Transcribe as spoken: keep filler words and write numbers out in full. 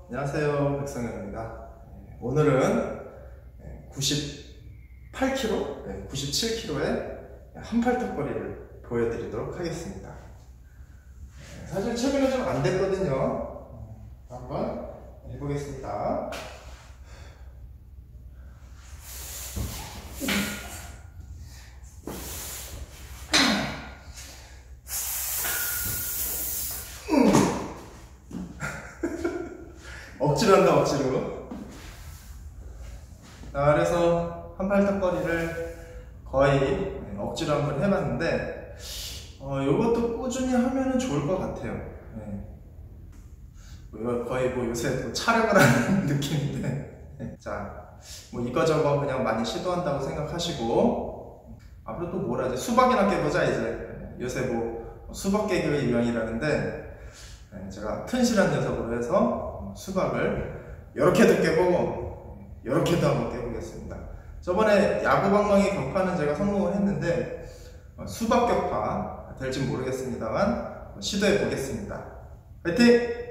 안녕하세요, 백성현입니다. 오늘은 구십팔 킬로그램, 구십칠 킬로그램의 한팔뚝거리를 보여드리도록 하겠습니다. 사실 최근에 좀 안 됐거든요. 한번 해보겠습니다. 억지로 한다, 억지로. 자, 그래서 한팔뚝거리를 거의 억지로 한번 해봤는데, 어, 이것도 꾸준히 하면 좋을 것 같아요. 네. 거의 뭐 요새 뭐 촬영을 하는 느낌인데. 네. 자, 뭐 이거저거 그냥 많이 시도한다고 생각하시고, 앞으로 또 뭘 하지? 수박이나 깨보자, 이제. 요새 뭐 수박 깨기가 유행이라는데, 네, 제가 튼실한 녀석으로 해서 수박을 이렇게도 깨보고 이렇게도 한번 깨보겠습니다. 저번에 야구방망이 격파는 제가 성공을 했는데 수박 격파 될지 모르겠습니다만 시도해 보겠습니다. 화이팅!